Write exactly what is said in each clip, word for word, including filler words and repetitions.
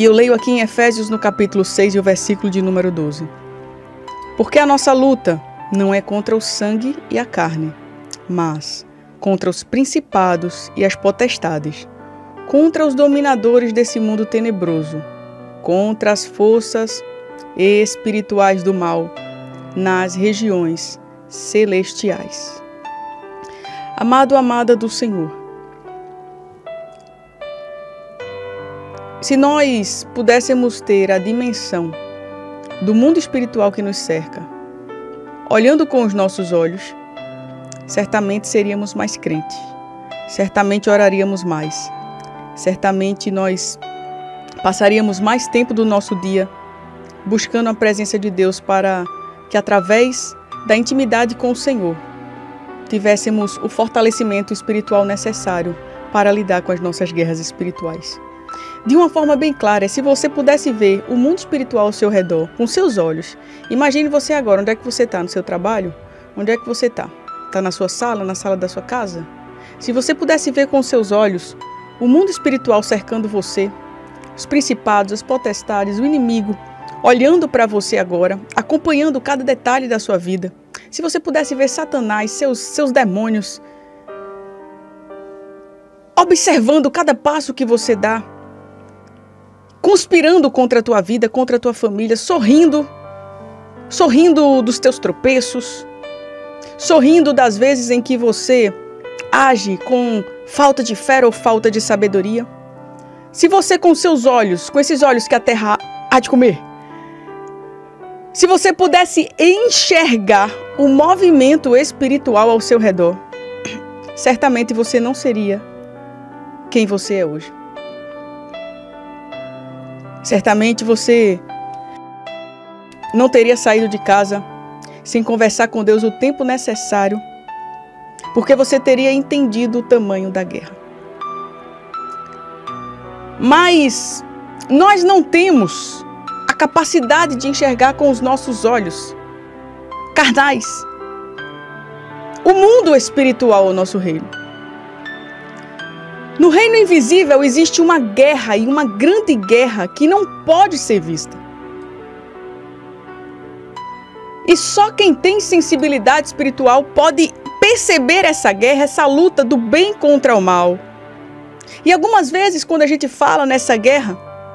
E eu leio aqui em Efésios, no capítulo seis, e o versículo de número doze. Porque a nossa luta não é contra o sangue e a carne, mas contra os principados e as potestades, contra os dominadores desse mundo tenebroso, contra as forças espirituais do mal nas regiões celestiais. Amado, amada do Senhor, se nós pudéssemos ter a dimensão do mundo espiritual que nos cerca, olhando com os nossos olhos, certamente seríamos mais crentes, certamente oraríamos mais, certamente nós passaríamos mais tempo do nosso dia buscando a presença de Deus para que, através da intimidade com o Senhor, tivéssemos o fortalecimento espiritual necessário para lidar com as nossas guerras espirituais. De uma forma bem clara, se você pudesse ver o mundo espiritual ao seu redor, com seus olhos, imagine você agora, onde é que você está? No seu trabalho? Onde é que você está? Está na sua sala, na sala da sua casa? Se você pudesse ver com seus olhos o mundo espiritual cercando você, os principados, as potestades, o inimigo, olhando para você agora, acompanhando cada detalhe da sua vida, se você pudesse ver Satanás, seus, seus demônios, observando cada passo que você dá, conspirando contra a tua vida, contra a tua família, sorrindo, sorrindo dos teus tropeços, sorrindo das vezes em que você age com falta de fé ou falta de sabedoria. Se você com seus olhos, com esses olhos que a terra há de comer, se você pudesse enxergar o movimento espiritual ao seu redor, certamente você não seria quem você é hoje. Certamente você não teria saído de casa sem conversar com Deus o tempo necessário, porque você teria entendido o tamanho da guerra. Mas nós não temos a capacidade de enxergar com os nossos olhos carnais o mundo espiritual ao nosso reino. No reino invisível existe uma guerra, e uma grande guerra que não pode ser vista. E só quem tem sensibilidade espiritual pode perceber essa guerra, essa luta do bem contra o mal. E algumas vezes, quando a gente fala nessa guerra,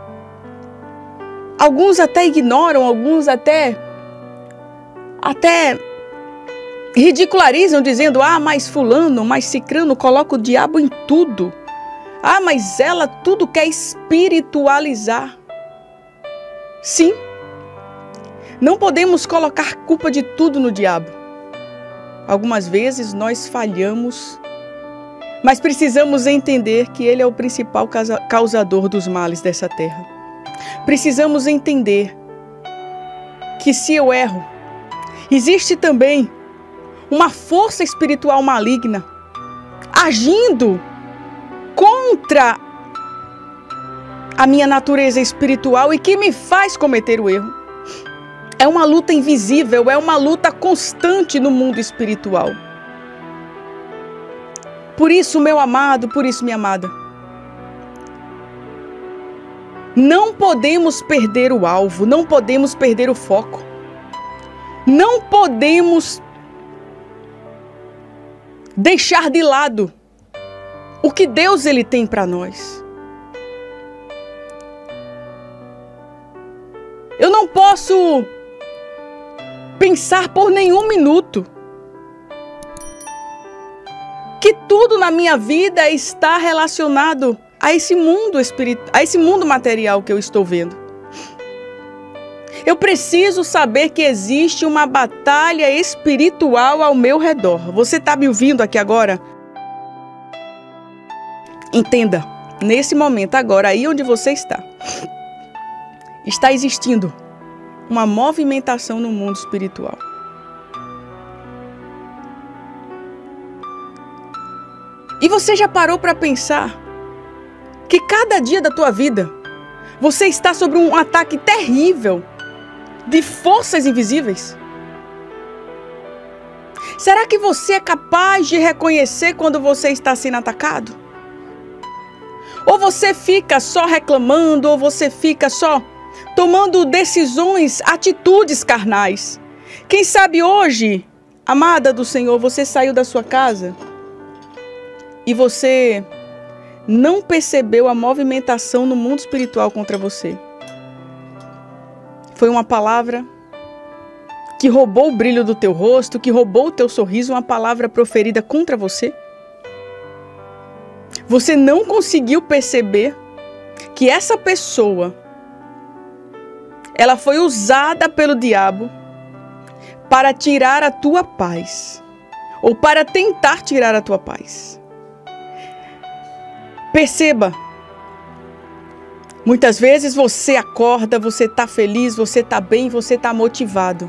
alguns até ignoram, alguns até, até ridicularizam, dizendo: ah, mas fulano, mas cicrano coloca o diabo em tudo. Ah, mas ela tudo quer espiritualizar. Sim, não podemos colocar culpa de tudo no diabo. Algumas vezes nós falhamos, mas precisamos entender que ele é o principal causador dos males dessa terra. Precisamos entender que, se eu erro, existe também uma força espiritual maligna agindo contra a minha natureza espiritual e que me faz cometer o erro. É uma luta invisível, é uma luta constante no mundo espiritual. Por isso, meu amado, por isso, minha amada, não podemos perder o alvo, não podemos perder o foco. Não podemos deixar de lado o que Deus ele tem para nós. Eu não posso pensar por nenhum minuto que tudo na minha vida está relacionado a esse mundo espiritual, a esse mundo material que eu estou vendo. Eu preciso saber que existe uma batalha espiritual ao meu redor. Você está me ouvindo aqui agora? Entenda, nesse momento agora, aí onde você está, está existindo uma movimentação no mundo espiritual. E você já parou para pensar que cada dia da tua vida você está sob um ataque terrível de forças invisíveis? Será que você é capaz de reconhecer quando você está sendo atacado? Ou você fica só reclamando, ou você fica só tomando decisões, atitudes carnais. Quem sabe hoje, amada do Senhor, você saiu da sua casa e você não percebeu a movimentação no mundo espiritual contra você. Foi uma palavra que roubou o brilho do teu rosto, que roubou o teu sorriso, uma palavra proferida contra você. Você não conseguiu perceber que essa pessoa, ela foi usada pelo diabo para tirar a tua paz, ou para tentar tirar a tua paz. Perceba, muitas vezes você acorda, você está feliz, você está bem, você está motivado.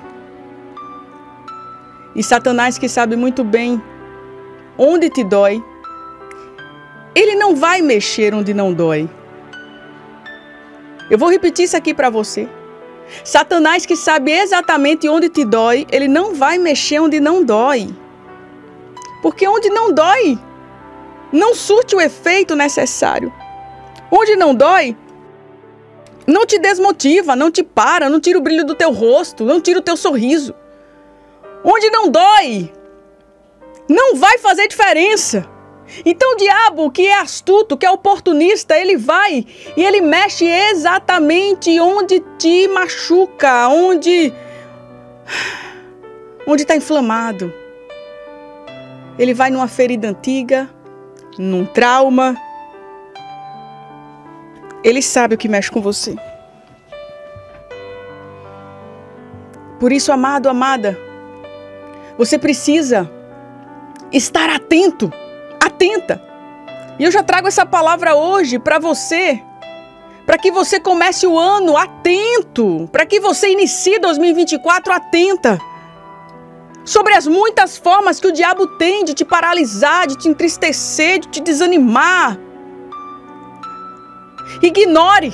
E Satanás, que sabe muito bem onde te dói, ele não vai mexer onde não dói. Eu vou repetir isso aqui para você. Satanás, que sabe exatamente onde te dói, ele não vai mexer onde não dói. Porque onde não dói, não surte o efeito necessário. Onde não dói, não te desmotiva, não te para, não tira o brilho do teu rosto, não tira o teu sorriso. Onde não dói, não vai fazer diferença. Então o diabo, que é astuto, que é oportunista, ele vai e ele mexe exatamente onde te machuca, onde onde está inflamado. Ele vai numa ferida antiga, num trauma. Ele sabe o que mexe com você. Por isso, amado, amada, você precisa estar atento. Atenta. E eu já trago essa palavra hoje para você, para que você comece o ano atento, para que você inicie dois mil e vinte e quatro atenta, sobre as muitas formas que o diabo tem de te paralisar, de te entristecer, de te desanimar. Ignore.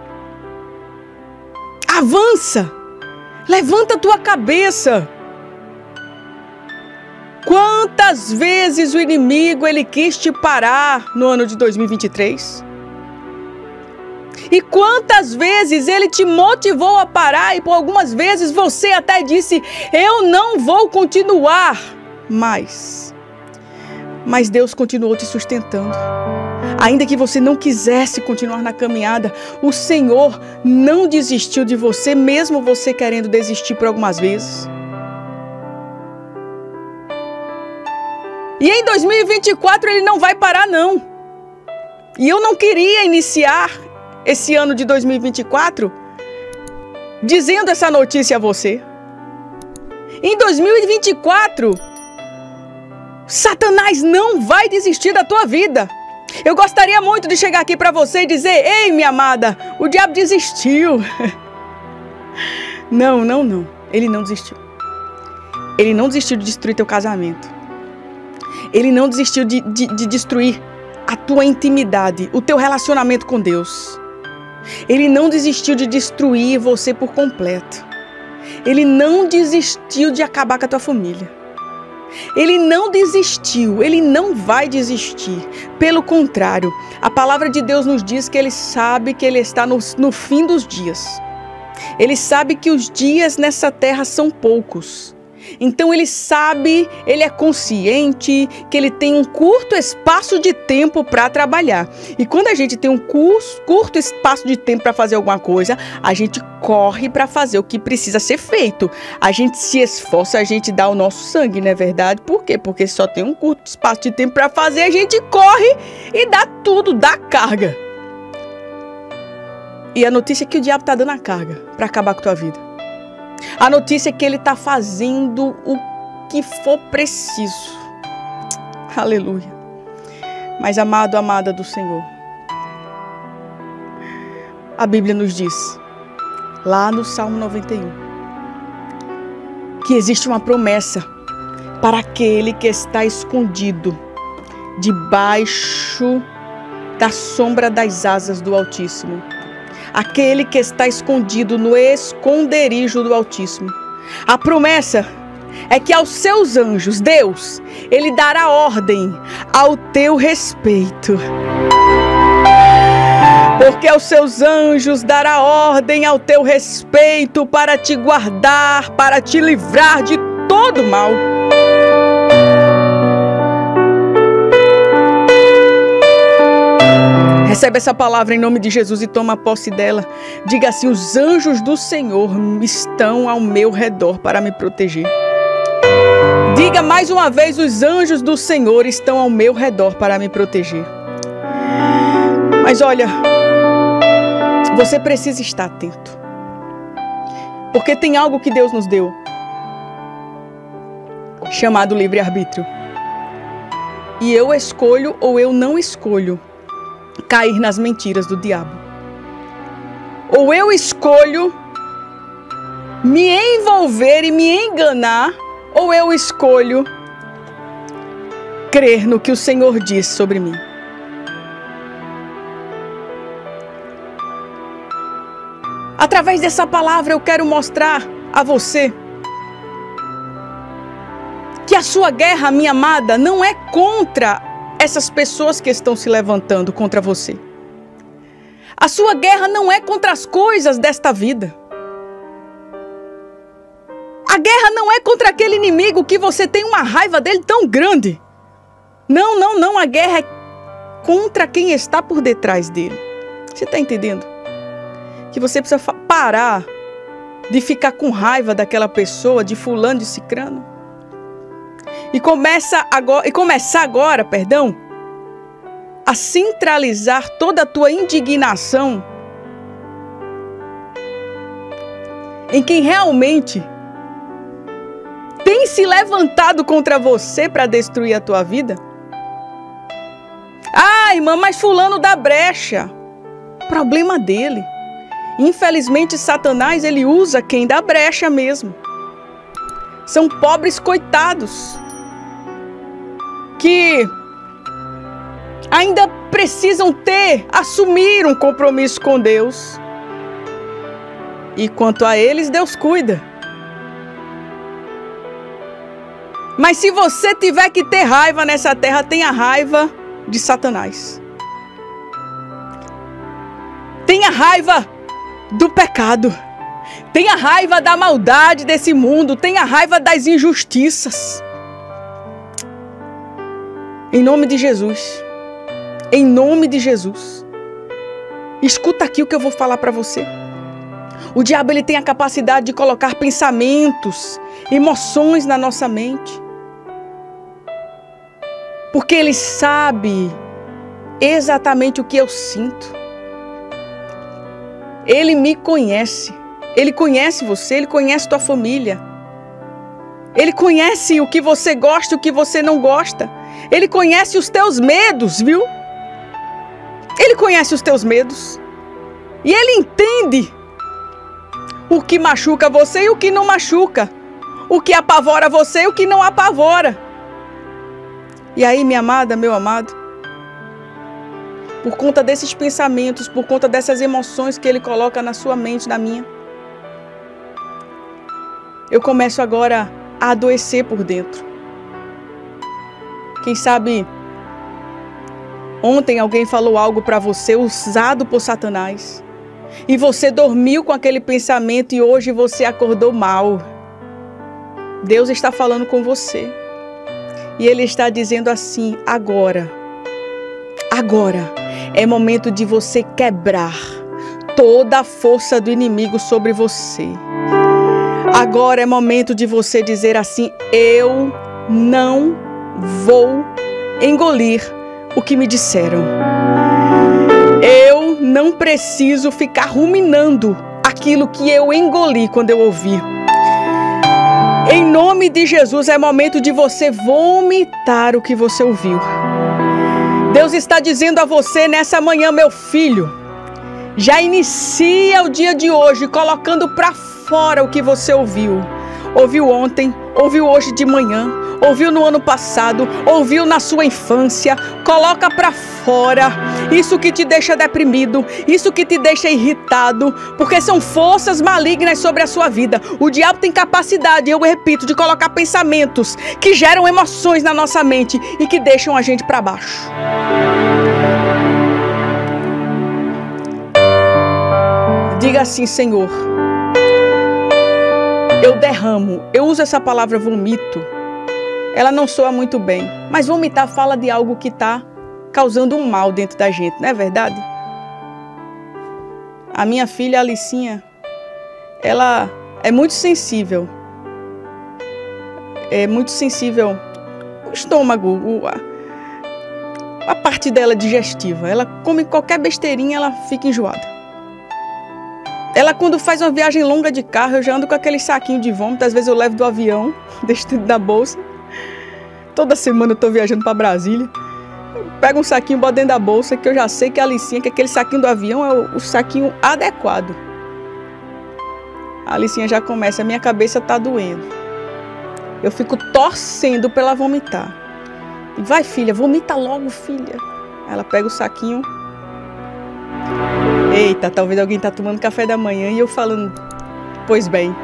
Avança. Levanta a tua cabeça. Quantas vezes o inimigo ele quis te parar no ano de dois mil e vinte e três? E quantas vezes ele te motivou a parar e por algumas vezes você até disse, eu não vou continuar mais. Mas Deus continuou te sustentando. Ainda que você não quisesse continuar na caminhada, o Senhor não desistiu de você, mesmo você querendo desistir por algumas vezes. E em dois mil e vinte e quatro ele não vai parar não. E eu não queria iniciar esse ano de dois mil e vinte e quatro dizendo essa notícia a você. Em dois mil e vinte e quatro, Satanás não vai desistir da tua vida. Eu gostaria muito de chegar aqui para você e dizer, ei, minha amada, o diabo desistiu. Não, não, não. Ele não desistiu. Ele não desistiu de destruir teu casamento. Ele não desistiu de, de, de destruir a tua intimidade, o teu relacionamento com Deus. Ele não desistiu de destruir você por completo. Ele não desistiu de acabar com a tua família. Ele não desistiu, ele não vai desistir. Pelo contrário, a palavra de Deus nos diz que ele sabe que ele está no, no fim dos dias. Ele sabe que os dias nessa terra são poucos. Então ele sabe, ele é consciente que ele tem um curto espaço de tempo para trabalhar. E quando a gente tem um curso, curto espaço de tempo para fazer alguma coisa, a gente corre para fazer o que precisa ser feito. A gente se esforça, a gente dá o nosso sangue, não é verdade? Por quê? Porque só tem um curto espaço de tempo para fazer, a gente corre e dá tudo, dá carga. E a notícia é que o diabo está dando a carga para acabar com a tua vida. A notícia é que ele está fazendo o que for preciso. Aleluia. Mas amado, amada do Senhor, a Bíblia nos diz, lá no Salmo noventa e um, que existe uma promessa para aquele que está escondido debaixo da sombra das asas do Altíssimo. Aquele que está escondido no esconderijo do Altíssimo. A promessa é que aos seus anjos, Deus, Ele dará ordem ao teu respeito. porque aos seus anjos dará ordem ao teu respeito para te guardar, para te livrar de todo mal. Recebe essa palavra em nome de Jesus e toma posse dela. Diga assim: os anjos do Senhor estão ao meu redor para me proteger. Diga mais uma vez: os anjos do Senhor estão ao meu redor para me proteger. Mas olha, você precisa estar atento, porque tem algo que Deus nos deu, chamado livre-arbítrio. E eu escolho ou eu não escolho cair nas mentiras do diabo. Ou eu escolho me envolver e me enganar, ou eu escolho crer no que o Senhor diz sobre mim. Através dessa palavra eu quero mostrar a você que a sua guerra, minha amada, não é contra essas pessoas que estão se levantando contra você. A sua guerra não é contra as coisas desta vida. A guerra não é contra aquele inimigo que você tem uma raiva dele tão grande. Não, não, não. A guerra é contra quem está por detrás dele. Você está entendendo? Que você precisa parar de ficar com raiva daquela pessoa, de fulano, de cicrano. E, começa agora, e começar agora, perdão, a centralizar toda a tua indignação em quem realmente tem se levantado contra você para destruir a tua vida. Ah, irmã, mas fulano dá brecha. Problema dele. Infelizmente, Satanás, ele usa quem dá brecha mesmo. São pobres coitados que ainda precisam ter, assumir um compromisso com Deus. E quanto a eles, Deus cuida. Mas se você tiver que ter raiva nessa terra, tenha raiva de Satanás. Tenha raiva do pecado. Tenha raiva da maldade desse mundo. Tenha raiva das injustiças. Em nome de Jesus. Em nome de Jesus. Escuta aqui o que eu vou falar para você. O diabo, ele tem a capacidade de colocar pensamentos, emoções na nossa mente. Porque ele sabe exatamente o que eu sinto. Ele me conhece. Ele conhece você, ele conhece tua família. Ele conhece o que você gosta e o que você não gosta. Ele conhece os teus medos, viu? Ele conhece os teus medos. E ele entende o que machuca você e o que não machuca. O que apavora você e o que não apavora. E aí, minha amada, meu amado, por conta desses pensamentos, por conta dessas emoções que ele coloca na sua mente, na minha, eu começo agora a adoecer por dentro. Quem sabe ontem alguém falou algo para você usado por Satanás e você dormiu com aquele pensamento e hoje você acordou mal. Deus está falando com você e Ele está dizendo assim: agora, agora é momento de você quebrar toda a força do inimigo sobre você. Agora é momento de você dizer assim: eu não vou engolir o que me disseram. Eu não preciso ficar ruminando aquilo que eu engoli quando eu ouvi. Em nome de Jesus, é momento de você vomitar o que você ouviu. Deus está dizendo a você nessa manhã: meu filho, já inicia o dia de hoje colocando para fora o que você ouviu. Ouviu ontem, ouviu hoje de manhã, ouviu no ano passado, ouviu na sua infância. Coloca para fora isso que te deixa deprimido, isso que te deixa irritado, porque são forças malignas sobre a sua vida. O diabo tem capacidade, eu repito, de colocar pensamentos que geram emoções na nossa mente e que deixam a gente para baixo. Diga assim: Senhor, eu derramo. Eu uso essa palavra vomito. Ela não soa muito bem, mas vomitar fala de algo que está causando um mal dentro da gente, não é verdade? A minha filha, a Alicinha, ela é muito sensível. É muito sensível o estômago, o, a, a parte dela digestiva. Ela come qualquer besteirinha, ela fica enjoada. Ela, quando faz uma viagem longa de carro, eu já ando com aquele saquinho de vômito. Às vezes eu levo do avião, deixo dentro da bolsa. Toda semana eu tô viajando para Brasília. Eu pego um saquinho, boto dentro da bolsa, que eu já sei que a Alicinha, que aquele saquinho do avião é o, o saquinho adequado. A Alicinha já começa, a minha cabeça tá doendo. Eu fico torcendo pra ela vomitar. E vai, filha, vomita logo, filha. Ela pega o saquinho. Eita, talvez alguém tá tomando café da manhã e eu falando, pois bem.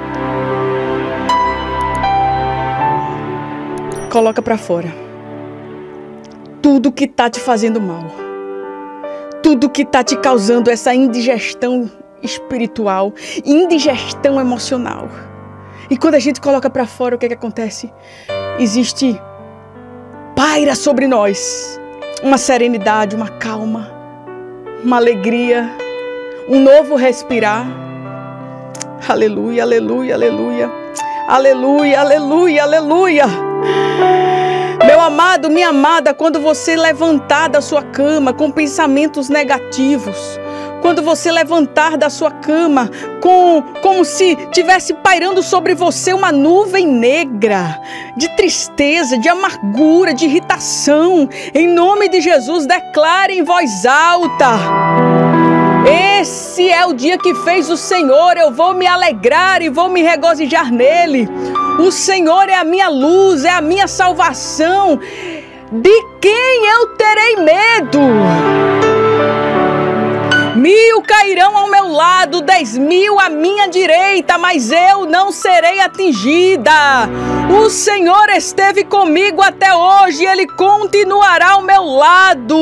Coloca pra fora. Tudo que tá te fazendo mal. Tudo que tá te causando essa indigestão espiritual, indigestão emocional. E quando a gente coloca para fora, o que é que acontece? Existe, paira sobre nós, uma serenidade, uma calma, uma alegria, um novo respirar. Aleluia, aleluia, aleluia, aleluia, aleluia, aleluia. Meu amado, minha amada, quando você levantar da sua cama com pensamentos negativos, quando você levantar da sua cama com, como se tivesse pairando sobre você uma nuvem negra de tristeza, de amargura, de irritação, em nome de Jesus, declare em voz alta: esse é o dia que fez o Senhor, eu vou me alegrar e vou me regozijar nele. O Senhor é a minha luz, é a minha salvação. De quem eu terei medo? Mil cairão ao meu lado, dez mil à minha direita, mas eu não serei atingida. O Senhor esteve comigo até hoje, Ele continuará ao meu lado.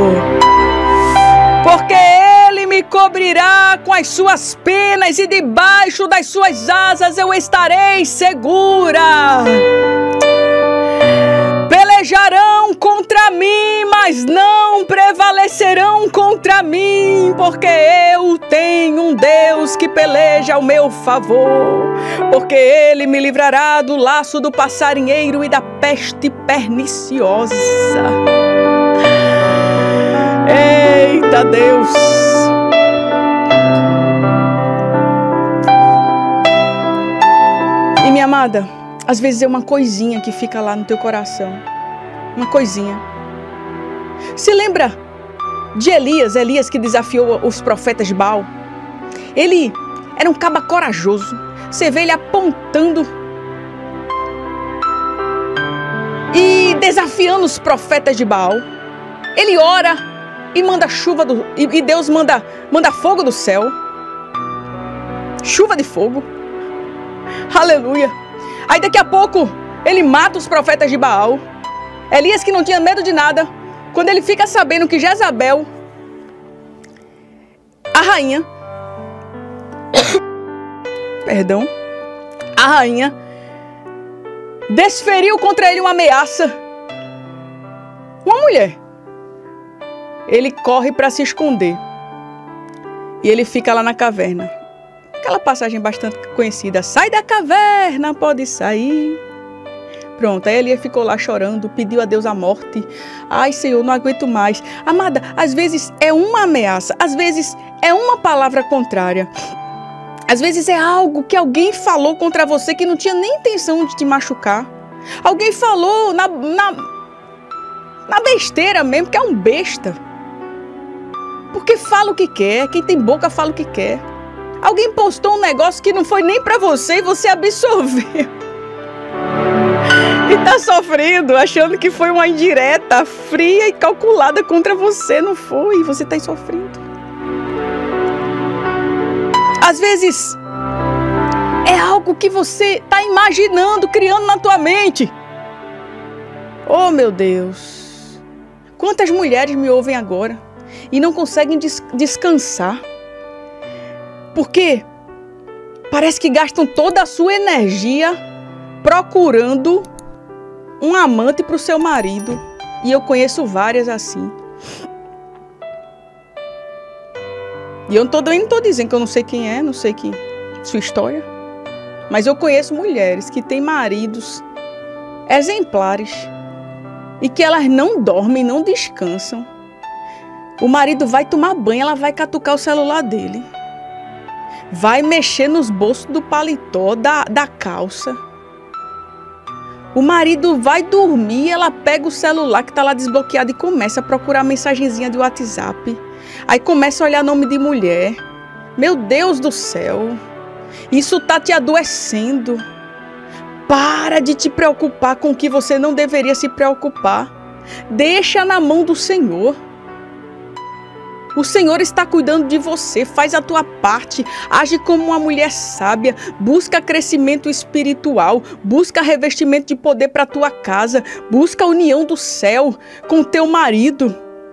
Porque Ele me cobrirá com as suas penas e debaixo das suas asas eu estarei segura. Pelejarão contra mim, mas não prevalecerão contra mim, porque eu tenho um Deus que peleja ao meu favor. Porque Ele me livrará do laço do passarinheiro e da peste perniciosa. Eita Deus! E minha amada, às vezes é uma coisinha que fica lá no teu coração. Uma coisinha. Se lembra de Elias, Elias que desafiou os profetas de Baal? Ele era um caba corajoso. Você vê ele apontando e desafiando os profetas de Baal. Ele ora e manda chuva do, e, e Deus manda, manda fogo do céu. Chuva de fogo. Aleluia. Aí daqui a pouco ele mata os profetas de Baal. Elias, que não tinha medo de nada, quando ele fica sabendo que Jezabel, a rainha, perdão, a rainha desferiu contra ele uma ameaça. Uma mulher. Ele corre para se esconder. E ele fica lá na caverna. Aquela passagem bastante conhecida. Sai da caverna, pode sair. Pronto, aí Elias ficou lá chorando, pediu a Deus a morte. Ai, Senhor, não aguento mais. Amada, às vezes é uma ameaça, às vezes é uma palavra contrária. Às vezes é algo que alguém falou contra você que não tinha nem intenção de te machucar. Alguém falou na, na, na besteira mesmo, porque é um besta. Porque fala o que quer, quem tem boca fala o que quer. Alguém postou um negócio que não foi nem pra você e você absorveu. E tá sofrendo, achando que foi uma indireta fria e calculada contra você. Não foi, você tá sofrendo. Às vezes, é algo que você tá imaginando, criando na tua mente. Oh, meu Deus. Quantas mulheres me ouvem agora e não conseguem des- descansar. Porque parece que gastam toda a sua energia procurando um amante para o seu marido. E eu conheço várias assim. E eu não tô, eu não tô dizendo que eu não sei quem é, não sei que, sua história. Mas eu conheço mulheres que têm maridos exemplares e que elas não dormem, não descansam. O marido vai tomar banho, ela vai catucar o celular dele. Vai mexer nos bolsos do paletó, da, da calça. O marido vai dormir, ela pega o celular que está lá desbloqueado e começa a procurar a mensagenzinha de WhatsApp. Aí começa a olhar nome de mulher. Meu Deus do céu. Isso tá te adoecendo. Para de te preocupar com o que você não deveria se preocupar. Deixa na mão do Senhor. O Senhor está cuidando de você, faz a tua parte, age como uma mulher sábia, busca crescimento espiritual, busca revestimento de poder para a tua casa, busca a união do céu com o teu marido.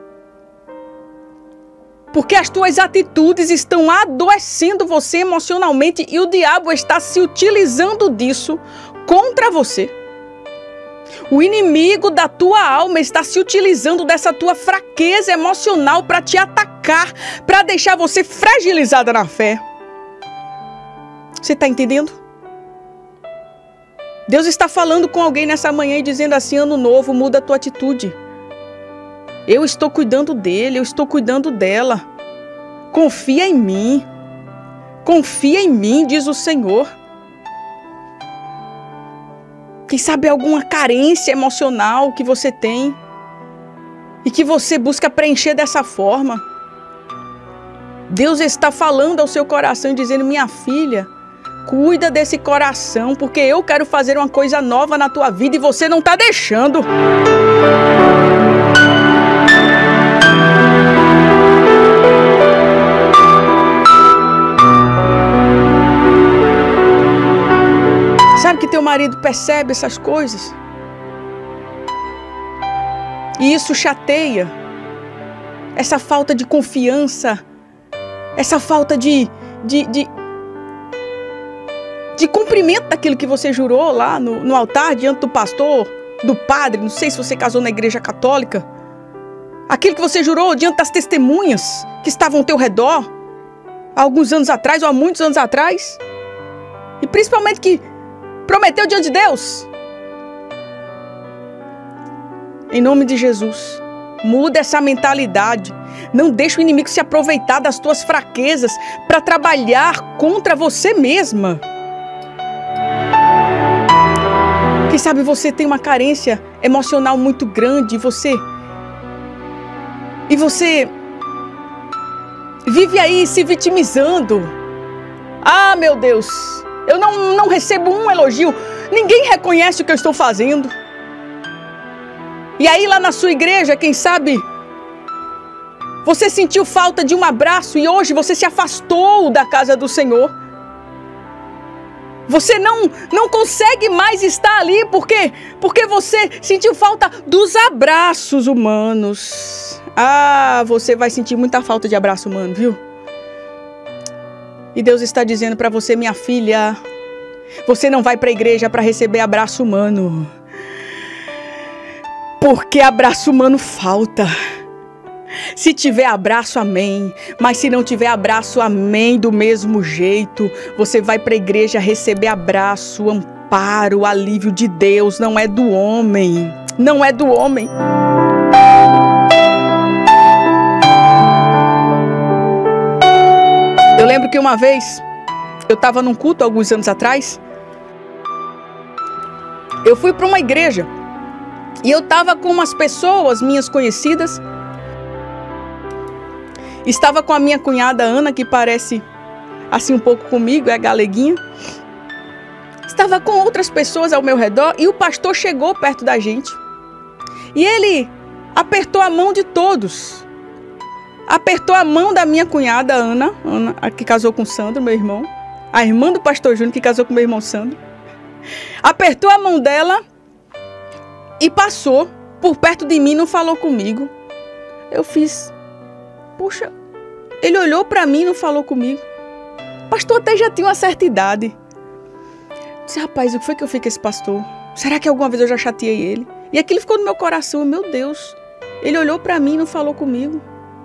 Porque as tuas atitudes estão adoecendo você emocionalmente e o diabo está se utilizando disso contra você. O inimigo da tua alma está se utilizando dessa tua fraqueza emocional para te atacar, para deixar você fragilizada na fé. Você está entendendo? Deus está falando com alguém nessa manhã e dizendo assim: ano novo, muda a tua atitude. Eu estou cuidando dele, eu estou cuidando dela. Confia em mim. Confia em mim, diz o Senhor. Quem sabe alguma carência emocional que você tem e que você busca preencher dessa forma. Deus está falando ao seu coração e dizendo: minha filha, cuida desse coração, porque eu quero fazer uma coisa nova na tua vida e você não está deixando. Sabe que teu marido percebe essas coisas? E isso chateia. Essa falta de confiança, essa falta de, de, de, de cumprimento daquilo que você jurou lá no, no altar, diante do pastor, do padre, não sei se você casou na igreja católica. Aquilo que você jurou diante das testemunhas que estavam ao teu redor, há alguns anos atrás ou há muitos anos atrás. E principalmente que prometeu diante de Deus. Em nome de Jesus, muda essa mentalidade. Não deixe o inimigo se aproveitar das tuas fraquezas para trabalhar contra você mesma. Quem sabe você tem uma carência emocional muito grande e você e você vive aí se vitimizando. Ah, meu Deus, eu não, não recebo um elogio. Ninguém reconhece o que eu estou fazendo. E aí lá na sua igreja, quem sabe, você sentiu falta de um abraço e hoje você se afastou da casa do Senhor. Você não, não consegue mais estar ali. Por quê? Porque você sentiu falta dos abraços humanos. Ah, você vai sentir muita falta de abraço humano, viu? E Deus está dizendo para você: minha filha, você não vai para a igreja para receber abraço humano. Porque abraço humano falta. Se tiver abraço, amém. Mas se não tiver abraço, amém do mesmo jeito. Você vai para a igreja receber abraço, amparo, alívio de Deus. Não é do homem. Não é do homem. Eu lembro que uma vez, eu estava num culto alguns anos atrás. Eu fui para uma igreja. E eu estava com umas pessoas, minhas conhecidas. Estava com a minha cunhada Ana, que parece assim um pouco comigo, é a galeguinha. Estava com outras pessoas ao meu redor e o pastor chegou perto da gente. E ele apertou a mão de todos. Apertou a mão da minha cunhada Ana, Ana, a que casou com Sandro, meu irmão. A irmã do pastor Júnior, que casou com meu irmão Sandro. Apertou a mão dela e passou por perto de mim, não falou comigo. Eu fiz... Puxa, ele olhou para mim e não falou comigo. O pastor até já tinha uma certa idade. Eu disse, rapaz, o que foi que eu fiz com esse pastor? Será que alguma vez eu já chateei ele? E aquilo ficou no meu coração. Meu Deus, ele olhou para mim e não falou comigo.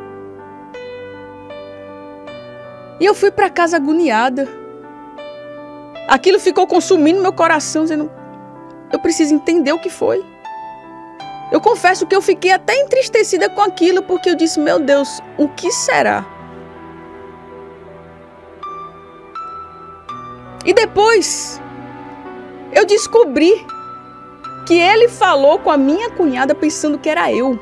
E eu fui para casa agoniada. Aquilo ficou consumindo meu coração, dizendo, eu preciso entender o que foi. Eu confesso que eu fiquei até entristecida com aquilo, porque eu disse, meu Deus, o que será? E depois, eu descobri que ele falou com a minha cunhada pensando que era eu.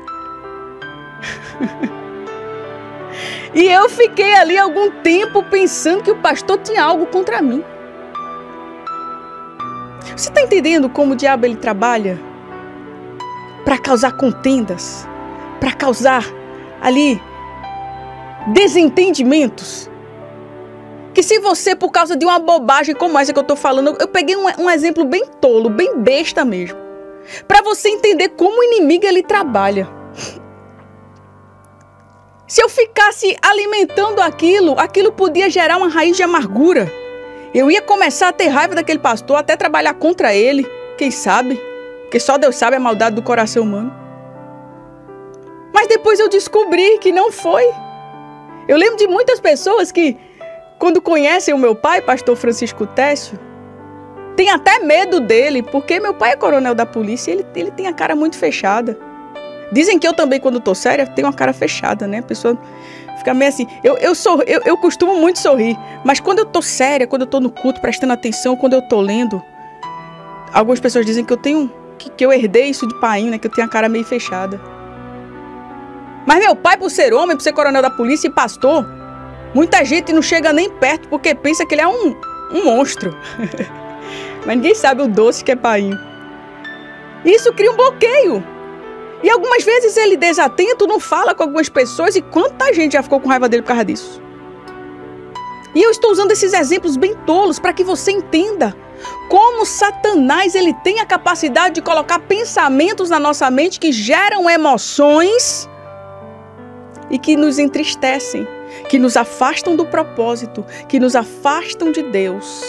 E eu fiquei ali algum tempo pensando que o pastor tinha algo contra mim. Você está entendendo como o diabo ele trabalha? Para causar contendas, para causar ali desentendimentos. Que se você, por causa de uma bobagem como essa que eu estou falando, eu peguei um, um exemplo bem tolo, bem besta mesmo, para você entender como o inimigo ele trabalha. Se eu ficasse alimentando aquilo, aquilo podia gerar uma raiz de amargura. Eu ia começar a ter raiva daquele pastor, até trabalhar contra ele, quem sabe? Porque só Deus sabe a maldade do coração humano. Mas depois eu descobri que não foi. Eu lembro de muitas pessoas que, quando conhecem o meu pai, pastor Francisco Técio, tem até medo dele, porque meu pai é coronel da polícia e ele, ele tem a cara muito fechada. Dizem que eu também, quando estou séria, tenho uma cara fechada, né? A pessoa fica meio assim. Eu, eu, sou, eu, eu costumo muito sorrir, mas quando eu estou séria, quando eu estou no culto, prestando atenção, quando eu estou lendo, algumas pessoas dizem que eu tenho, que, que eu herdei isso de pai, né? Que eu tenho a cara meio fechada. Mas meu pai, por ser homem, por ser coronel da polícia e pastor, muita gente não chega nem perto porque pensa que ele é um, um monstro. Mas ninguém sabe o doce que é painho. Isso cria um bloqueio. E algumas vezes ele desatento, não fala com algumas pessoas, e quanta gente já ficou com raiva dele por causa disso. E eu estou usando esses exemplos bem tolos para que você entenda como Satanás ele tem a capacidade de colocar pensamentos na nossa mente que geram emoções e que nos entristecem, que nos afastam do propósito, que nos afastam de Deus.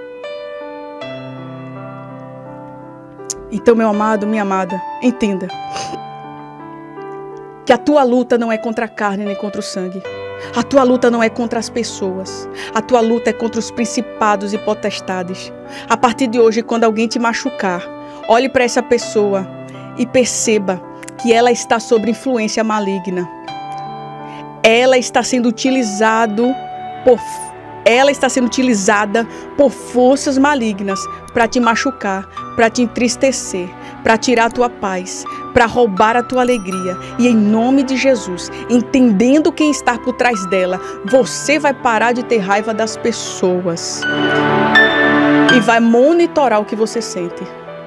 Então, meu amado, minha amada, entenda que a tua luta não é contra a carne nem contra o sangue. A tua luta não é contra as pessoas. A tua luta é contra os principados e potestades. A partir de hoje, quando alguém te machucar, olhe para essa pessoa e perceba que ela está sob influência maligna. Ela está sendo utilizado por Ela está sendo utilizada por forças malignas para te machucar, para te entristecer, para tirar a tua paz, para roubar a tua alegria. E em nome de Jesus, entendendo quem está por trás dela, você vai parar de ter raiva das pessoas e vai monitorar o que você sente.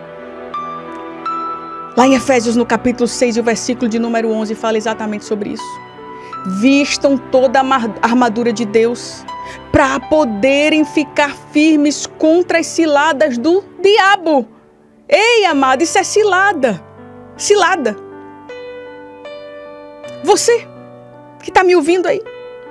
Lá em Efésios, no capítulo seis, o versículo de número onze, fala exatamente sobre isso. Vistam toda a armadura de Deus para poderem ficar firmes contra as ciladas do diabo. Ei, amado, isso é cilada. Cilada. Você que está me ouvindo aí.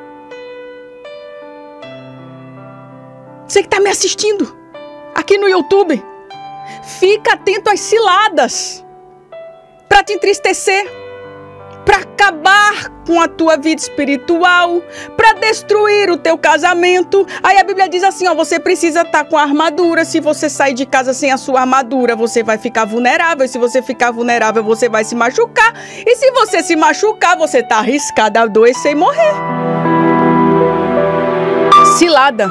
Você que está me assistindo aqui no YouTube. Fica atento às ciladas para te entristecer, para acabar com a tua vida espiritual, para destruir o teu casamento. Aí a Bíblia diz assim, ó, você precisa estar com a armadura. Se você sair de casa sem a sua armadura, você vai ficar vulnerável. Se você ficar vulnerável, você vai se machucar. E se você se machucar, você está arriscado a adoecer e morrer. Cilada.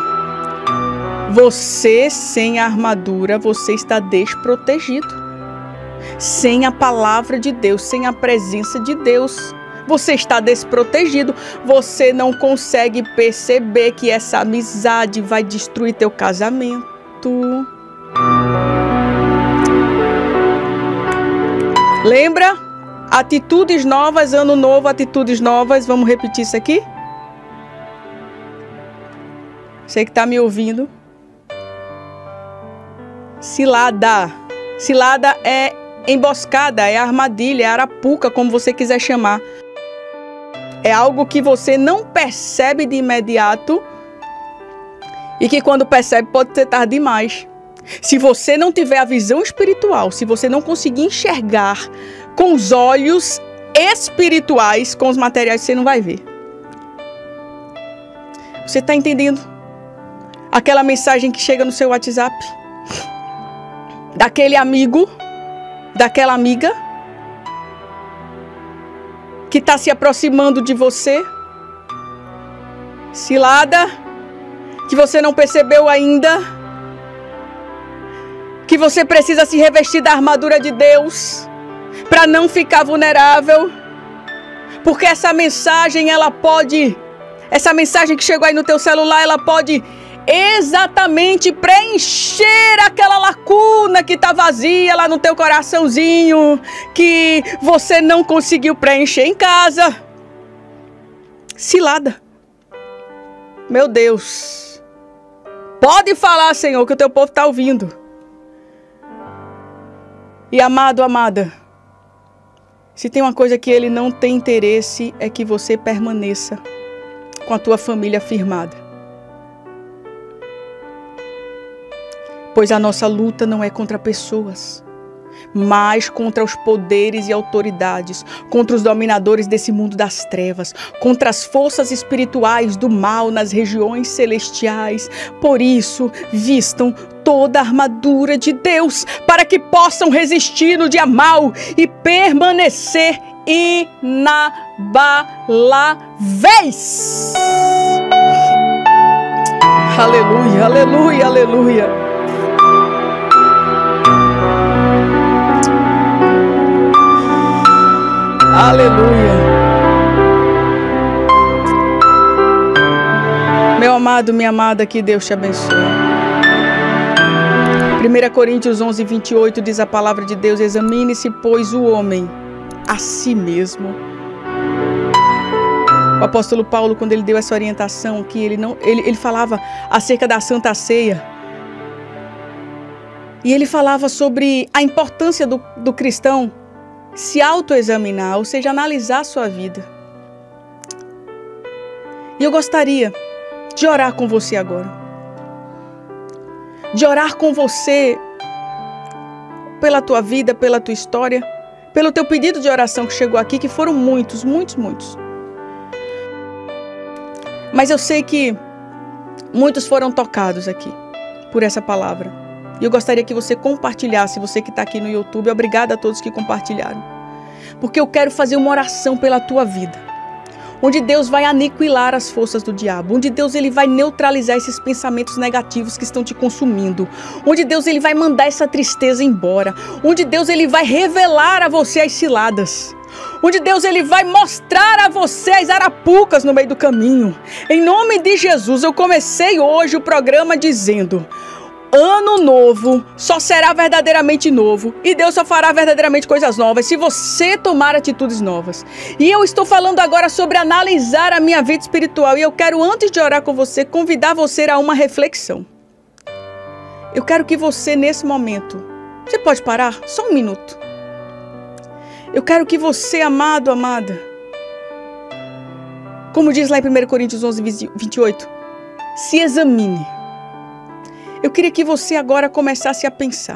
Você sem a armadura, você está desprotegido. Sem a palavra de Deus, sem a presença de Deus, você está desprotegido. Você não consegue perceber que essa amizade vai destruir teu casamento. Lembra? Atitudes novas, ano novo, atitudes novas. Vamos repetir isso aqui? Você que está me ouvindo. Cilada. Cilada é emboscada, é armadilha, é arapuca, como você quiser chamar. É algo que você não percebe de imediato, E que quando percebe pode ser tarde demais. Se você não tiver a visão espiritual, se você não conseguir enxergar com os olhos espirituais, com os materiais, você não vai ver. Você está entendendo? Aquela mensagem que chega no seu WhatsApp, daquele amigo, daquela amiga, que está se aproximando de você, cilada, que você não percebeu ainda, que você precisa se revestir da armadura de Deus, para não ficar vulnerável, porque essa mensagem, ela pode, essa mensagem que chegou aí no teu celular, ela pode exatamente preencher aquela lacuna que está vazia lá no teu coraçãozinho, que você não conseguiu preencher em casa. Cilada. Meu Deus. Pode falar, Senhor, que o teu povo está ouvindo. E amado, amada, se tem uma coisa que ele não tem interesse, é que você permaneça com a tua família firmada. Pois a nossa luta não é contra pessoas, mas contra os poderes e autoridades, contra os dominadores desse mundo das trevas, contra as forças espirituais do mal nas regiões celestiais. Por isso, vistam toda a armadura de Deus, para que possam resistir no dia mau e permanecer inabaláveis. Aleluia, aleluia, aleluia. Aleluia. Meu amado, minha amada, que Deus te abençoe. primeira Coríntios onze, vinte e oito diz a palavra de Deus: examine-se, pois, o homem a si mesmo. O apóstolo Paulo, quando ele deu essa orientação, que ele, não, ele, ele falava acerca da Santa Ceia. E ele falava sobre a importância do, do cristão se autoexaminar, ou seja, analisar a sua vida. E eu gostaria de orar com você agora. De orar com você pela tua vida, pela tua história, pelo teu pedido de oração que chegou aqui, que foram muitos, muitos, muitos. Mas eu sei que muitos foram tocados aqui por essa palavra. E eu gostaria que você compartilhasse, você que está aqui no YouTube. Obrigada a todos que compartilharam. Porque eu quero fazer uma oração pela tua vida, onde Deus vai aniquilar as forças do diabo, onde Deus ele vai neutralizar esses pensamentos negativos que estão te consumindo, onde Deus ele vai mandar essa tristeza embora, onde Deus ele vai revelar a você as ciladas, onde Deus ele vai mostrar a você as arapucas no meio do caminho. Em nome de Jesus, eu comecei hoje o programa dizendo: ano novo só será verdadeiramente novo e Deus só fará verdadeiramente coisas novas se você tomar atitudes novas. E eu estou falando agora sobre analisar a minha vida espiritual, e eu quero, antes de orar com você, convidar você a uma reflexão. Eu quero que você, nesse momento, você pode parar só um minuto. Eu quero que você, amado, amada, como diz lá em primeira Coríntios onze, vinte e oito, se examine. Eu queria que você agora começasse a pensar.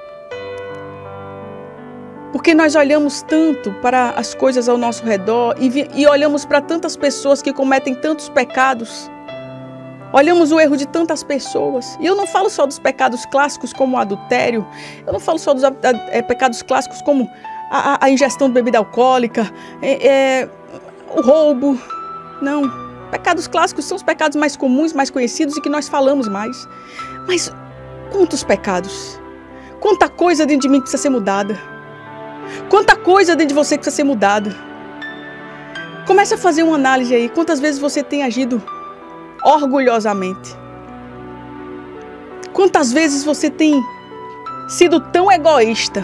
Porque nós olhamos tanto para as coisas ao nosso redor e, vi, e olhamos para tantas pessoas que cometem tantos pecados. Olhamos o erro de tantas pessoas. E eu não falo só dos pecados clássicos como o adultério. Eu não falo só dos é, pecados clássicos como a, a ingestão de bebida alcoólica, é, é, o roubo. Não. Pecados clássicos são os pecados mais comuns, mais conhecidos e que nós falamos mais. Mas quantos pecados? Quanta coisa dentro de mim precisa ser mudada? Quanta coisa dentro de você precisa ser mudada? Comece a fazer uma análise aí. Quantas vezes você tem agido orgulhosamente? Quantas vezes você tem sido tão egoísta?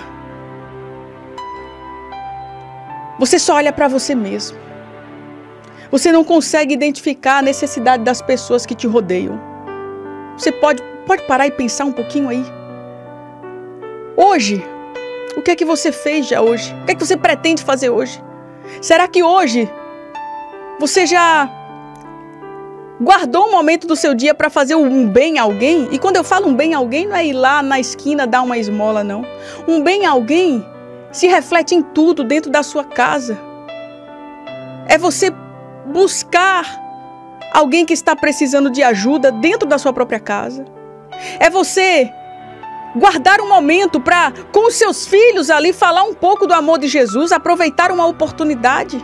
Você só olha para você mesmo. Você não consegue identificar a necessidade das pessoas que te rodeiam. Você pode, pode parar e pensar um pouquinho aí. Hoje, o que é que você fez já hoje? O que é que você pretende fazer hoje? Será que hoje você já guardou um momento do seu dia para fazer um bem a alguém? E quando eu falo um bem a alguém, não é ir lá na esquina dar uma esmola, não. Um bem a alguém se reflete em tudo dentro da sua casa. É você buscar alguém que está precisando de ajuda dentro da sua própria casa. É você guardar um momento para, com os seus filhos ali, falar um pouco do amor de Jesus, aproveitar uma oportunidade.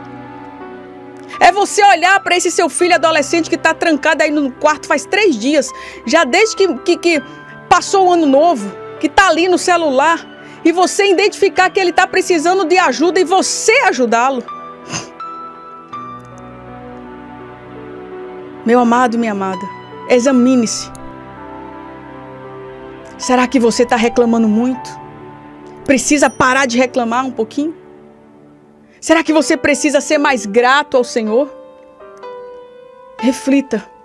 É você olhar para esse seu filho adolescente que está trancado aí no quarto faz três dias, já desde que, que, que passou o ano novo, que está ali no celular, e você identificar que ele está precisando de ajuda e você ajudá-lo. Meu amado e minha amada, examine-se. Será que você está reclamando muito? Precisa parar de reclamar um pouquinho? Será que você precisa ser mais grato ao Senhor? Reflita.